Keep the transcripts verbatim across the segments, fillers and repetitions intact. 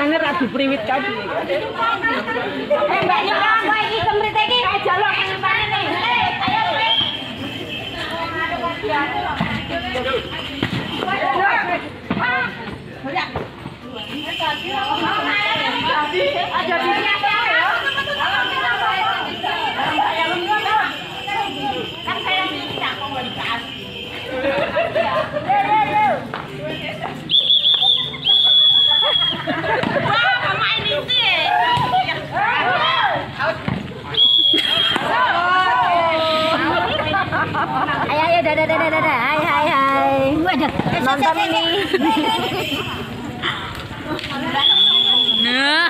Rasane ra dipriwit kae. Eh Mbak Nyong, kowe iki kemrit iki jaluk ngene nih. Eh, ayo wis. Ada di sini ya. Kan saya minta komunikasi. Wah, pemain ini. Ayo ayo dadah dadah dadah. Hai hai hai. Waduh, nonton ini. Nah.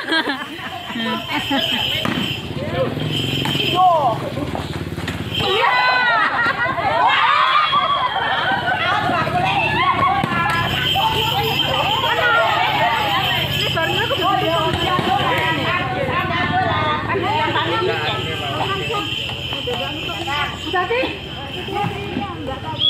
Iya. Tadi enggak tadi.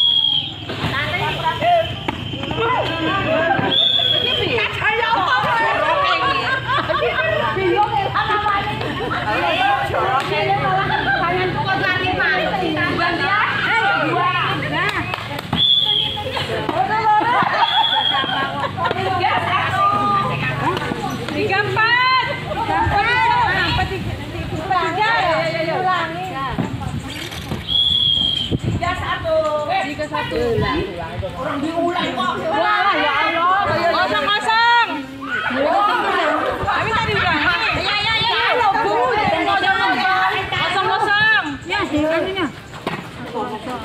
Satu orang diulang kok. Wah, ya Allah. Kosong-kosong. Tapi tadi udah. Ya ya ya. Kosong-kosong. Ya, ininya. Kosong.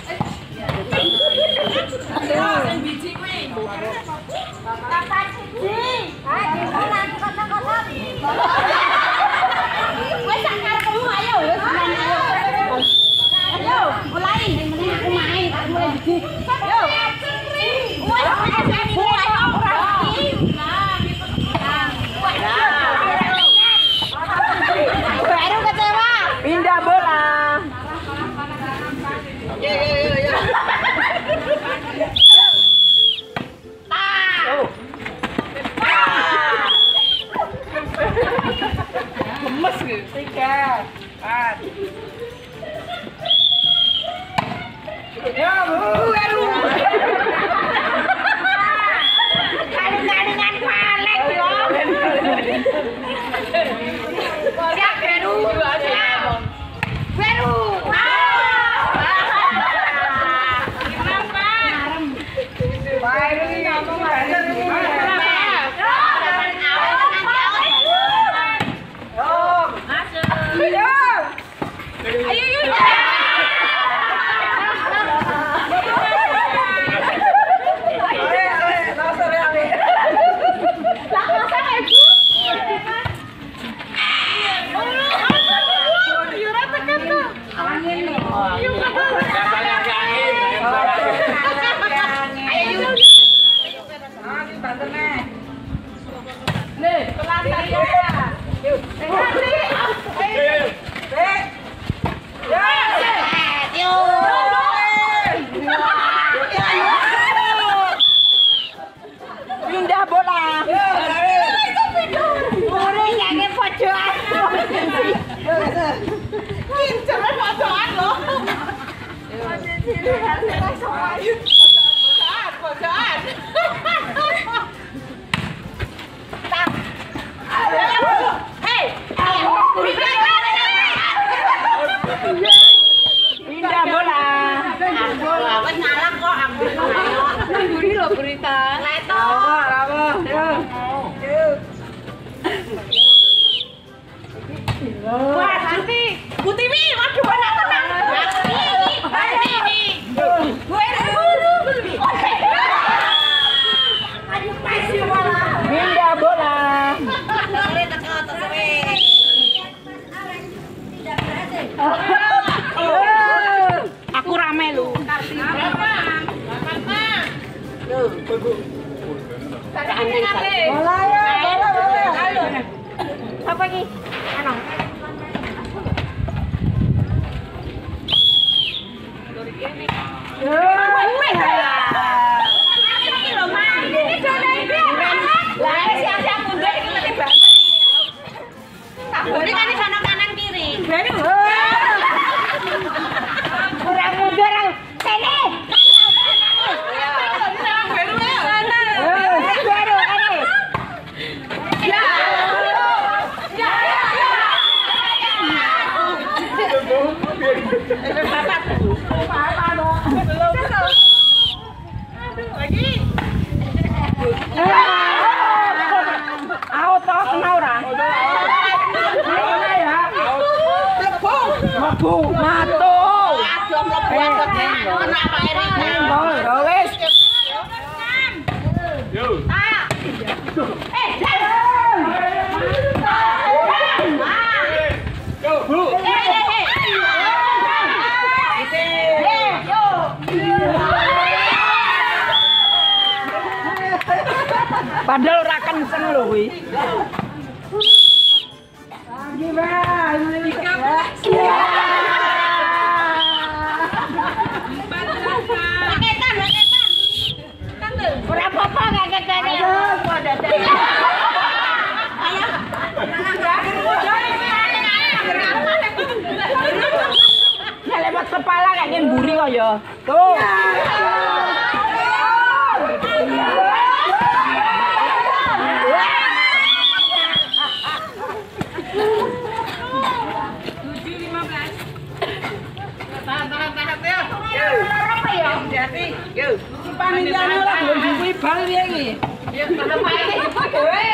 Ayo, biji kuwi. Kapan biji? Ah, diulang kosong-kosong. Wes sak karepmu ayo, wis ayo. Ayo, mulai. Aku main, aku mulai biji. Yo. Wes mulai ora iki. Baru kecewa. Pindah bola. Yo yo yo yo. Ah. Oh. Gemes gitu. Tiga. Empat. Ya, baru. Kali-kalingan palek yo. Ya baru. Baru. Kenapa? Baru ngomong bener iki. Ayo, ayo. Pindah bola. Orangnya pojokan. Kincernya pojokan loh. Pojokan, pojokan. Hei, pindah bola. Bola, wes nyalah kok aku. Ngguri lho berita. Leto. Apa? Wah, nanti Butiwi, waduh banyak tenang. Ini ini. Gue dulu. Aduh, pasti bola. Pindah bola. Boleh teko atas weh. Aku rame lu. Berapa? Berapa? Yo, Bu. Bola ya, bola bola. Apa iki? Ano? Yo, weh. Ini lho, Mas. Ini dole iki. Lah, siap-siap. nak Pak Erik. Ya wis. Yo. Eh, Yo, Bu. Padahal ora kenceng lho kuwi. Lagi, Bang. Paketan, paketan. Ora apa-apa kakek-kakek. Ya lewat kepala kayak ngemburi kok ya. Tuh. Panitiane ora gelem kuwi bal piye iki? Ya pada pakai cepet dhewe.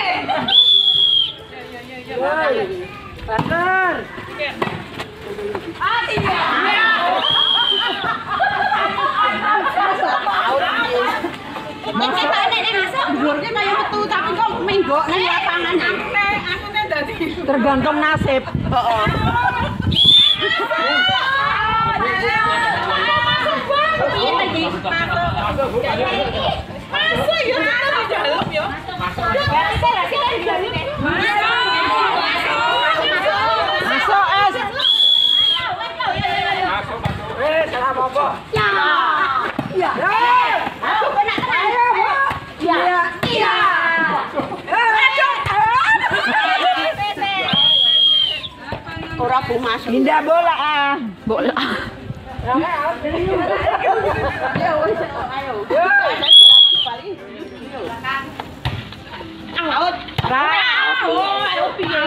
Bener. Ah, iya. Masuk nek nek masuk dhuwurke kaya metu tapi kok menggok nang lapangan ante. Aku nek dadi Tergantung nasib. Heeh. piye tadi? Masuk. Masuk ya di dalam ya. Masuk. Masuk es. Eh, salah apa? Ya. Ya. Aku kena tenang. Ya. Iya. Ora bu masuk. Pindah bola ah. Bola. Out. Ayo piye?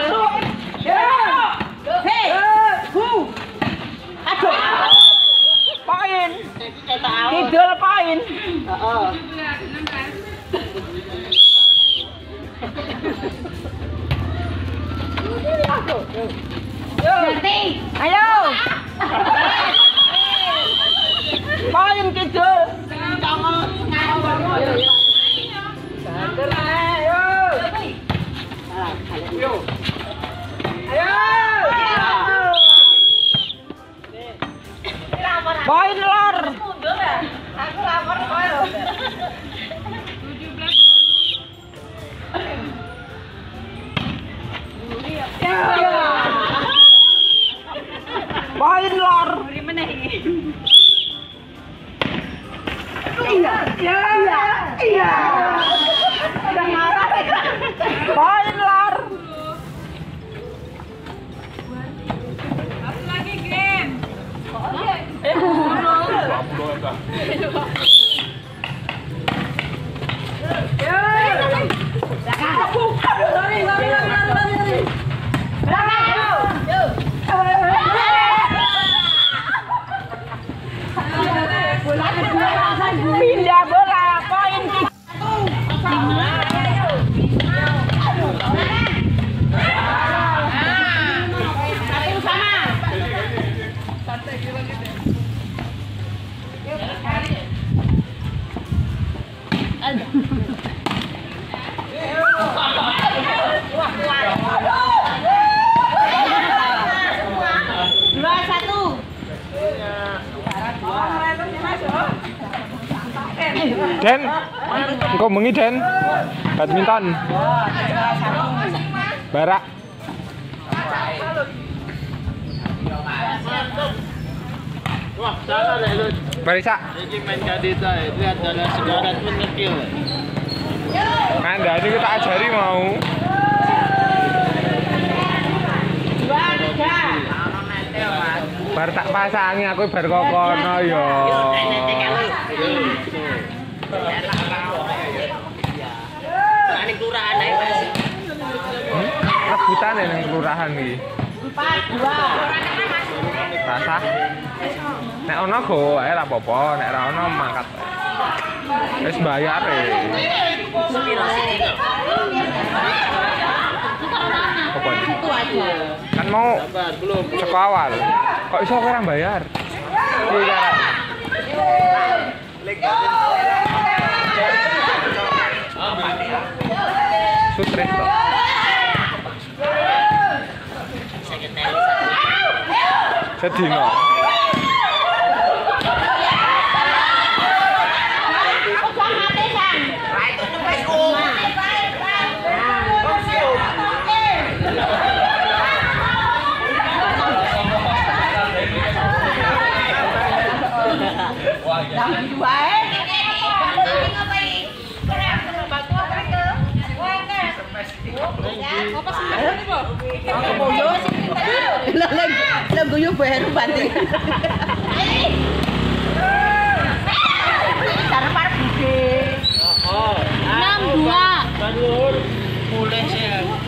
Hei. Bu. Aduh. Poin. Cetak out. Kidul poin. Heeh. Nanti. Ayo. Poin kidul. Yo. Poin lor. Aku lapar kok. Poin lor. Iya. Iya. Iya. Udah marah. Poin lor. Pindah bola poin kidul. Dua satu. Den. Engko bengi, Den. Badminton. Barak. Wah, salah deh lu. Barisa. Ini main kadita, itu adalah sejarah mengekil. Anda ini kita ajari mau. Dua tiga. Bar tak pasangi aku bar kokono yo. Ini kelurahan ae, Mas. Rebutan ya ning kelurahan iki. Empat dua. Rasah. Nek ono go ae ra apa-apa, nek ra ono mangkat. Wis bayar e. Apa Itu aja. kan mau Sabar, belum. seko awal. Kok iso kowe ra bayar? Iki kan. Sukses toh. Sedino. Lagu yuk baru banting. Cara par bude. Oh, enam dua. Badur mulai sih.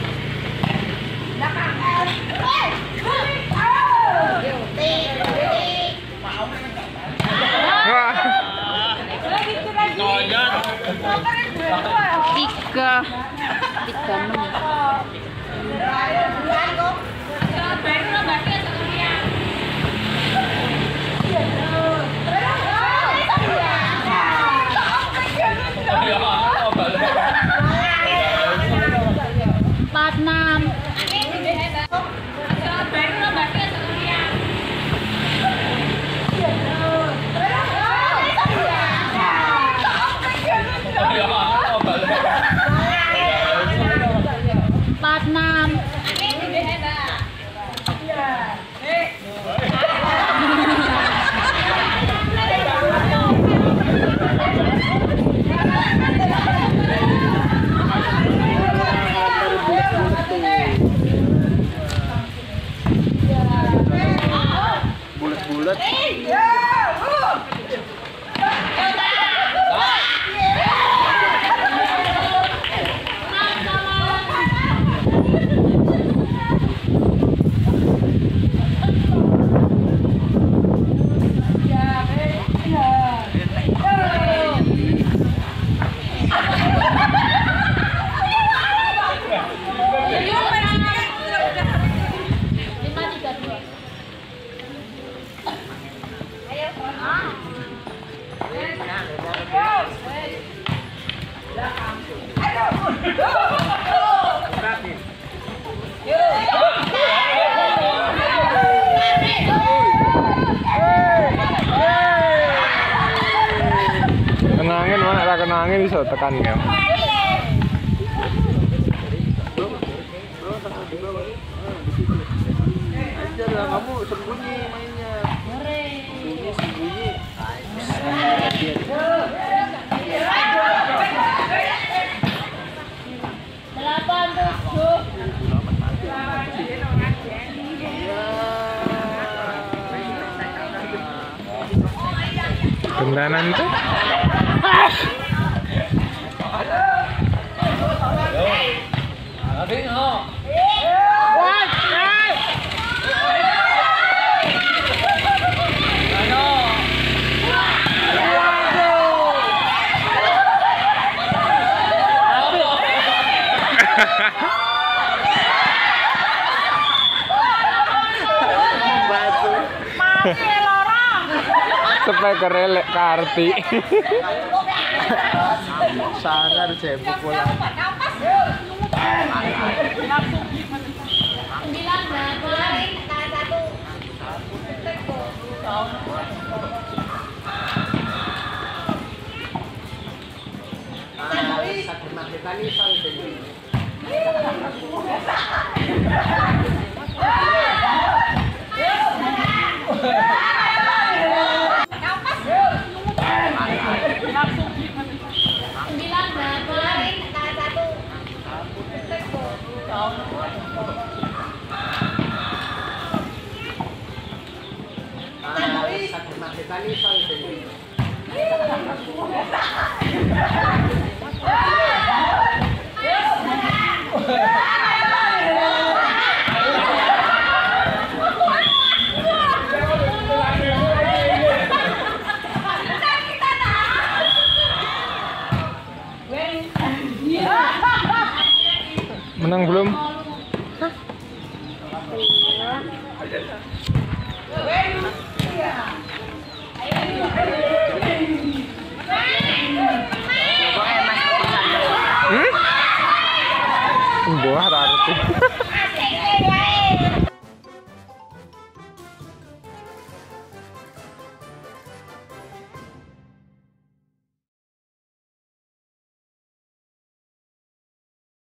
Tiga, tiga enam. Empat enam. Empat enam. Bulat-bulat. Kenangin mana tak kenangin bisa tekan ya. Ajarlah kamu sembunyi mainnya. Sembunyi sembunyi. Delapan tujuh. Gendanan itu. Masih lorong. Speaker elek karti. Sangar jebuk bola. Sembilan delapan. Sembilan delapan. Menang belum? Buah tak arti.